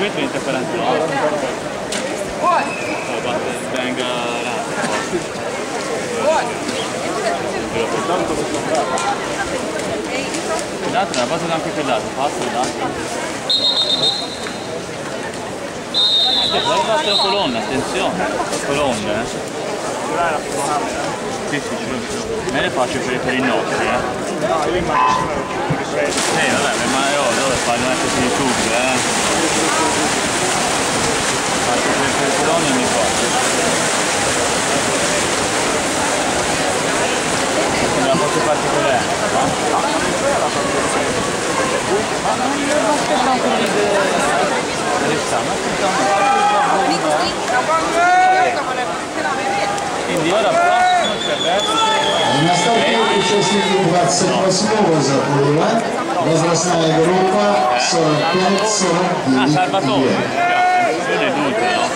qui 30 e 49. Venga dato una base anche per l'altro, guarda la colonna, attenzione, colonna, Sì, me le faccio per i nostri, No, io immagino ripreso. Vabbè, ma io devo fare un attimo di YouTube, Faccio per i colonni e mi faccio. Una cosa particolare, no? Ma non mi devo aspettare un po' di quindi ora prossimo c'è verso На старте участники 28-го заплыва. Возрастная группа 45-49 лет.